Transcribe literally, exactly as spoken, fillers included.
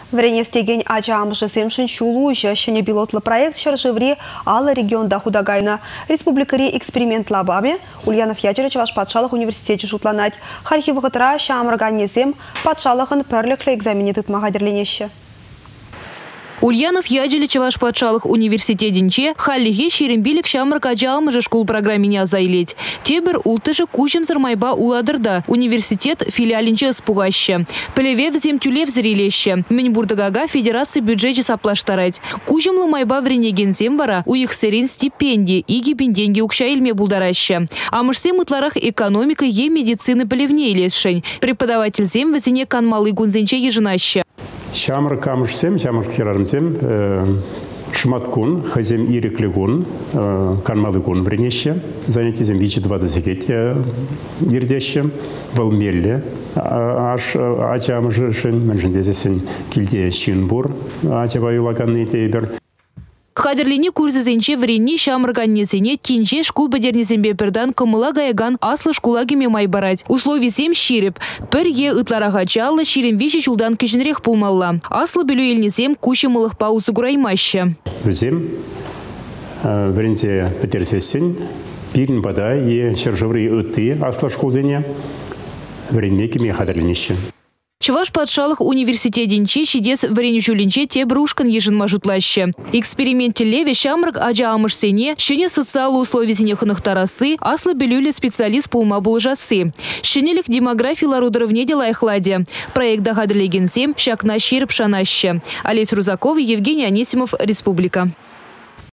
Вренестеген ача амжы земшин чулу жащине пилотлы проект шаржеври алы регионда худагайна. Республикари эксперимент лабами Ульянов Ядерыч ваш патшалық университете жутланать. Хархивығытыра шамырганнезем патшалығын пөрліклі экзамене тытмағадерленеші. Ульянов Ядерыч ваш патшалық университетінче халлиге шерембилік шамырк ажалымыжы школ программине азайлеть. Тебір ултыжы кучым зырмайба уладырда. Университет филиалинче спугаща. Плеве взем тюлев зрелеща. Меньбурдагага федерации бюджете саплаштарать. Кучымлы майба вренегензем бара у их серин стипендии и гибенденги укша ильме булдараща. А мышсе мытларах экономика е медицины плевне лесшень. Преподаватель зем вазине канмалы гунзенче ежинаща. Шамыр камышсем, шамыр кирарымсем, шматкун, хазем иреклигун, канмалыгун вренеще, занятием вичи двадцать ердеще, волмелле, аж ачамжишин, менжендезесен кильде щинбур, ачаваюлаганный тейбер. Хадерлине курзызенче вренни шамырганнезене тинче шкул бедернезембе пердан кымыла гаяган аслы шкулагеме майбарать. Условий зем ширеп. Пер е ытларага чаллы ширем вичи чулдан кешенрех пулмалла. Аслы белю елнезем куче мылых паузы гураймаща. Зем врензе петерсесен пирин бада е шаржеври ыты аслы шкулзене вренмекеме хадерлинеще. Чуваш патшалық университетінче шидес вренючулінче те брушкан ежін мажутлаще. Эксперименте леве шамрак ажа амышсене, шене социалы условизіне хынықтарасы, аслы белюлі специалист пулма булжасы. Шенелік демография ларудырывне делайхладе. Проект дагадрлегенсем шакна ширп шанаще. Олесь Рузаков, Евгений Анисимов, Республика.